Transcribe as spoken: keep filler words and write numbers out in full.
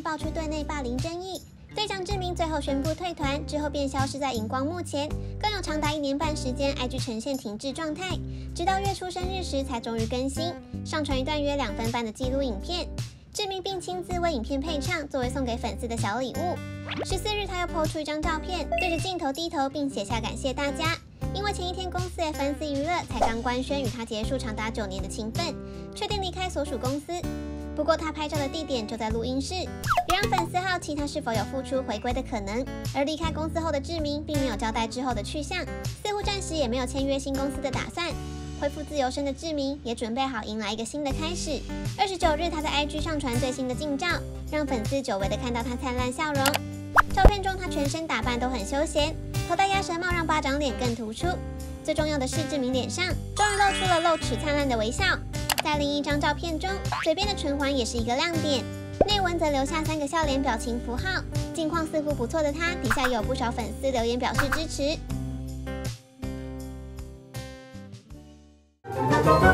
爆出队内霸凌争议，队长志明最后宣布退团，之后便消失在荧光幕前，更有长达一年半时间 I G 呈现停滞状态，直到月初生日时才终于更新，上传一段约两分半的记录影片。志明并亲自为影片配唱，作为送给粉丝的小礼物。十四日，他又 po 出一张照片，对着镜头低头，并写下感谢大家。因为前一天公司 F N C 娱乐才刚官宣与他结束长达九年的情分，确定离开所属公司。不过他拍照的地点就在录音室，也让粉丝好奇他是否有复出回归的可能。而离开公司后的志明并没有交代之后的去向，似乎暂时也没有签约新公司的打算。恢复自由身的志明也准备好迎来一个新的开始。二十九日，他在 I G 上传最新的近照，让粉丝久违的看到他灿烂笑容。照片中他全身打扮都很休闲，头戴鸭舌帽让巴掌脸更突出。最重要的是，志明脸上终于露出了露齿灿烂的微笑。在另一张照片中，嘴边的唇环也是一个亮点，内文则留下三个笑脸表情符号。近况似乎不错的他，底下也有不少粉丝留言表示支持。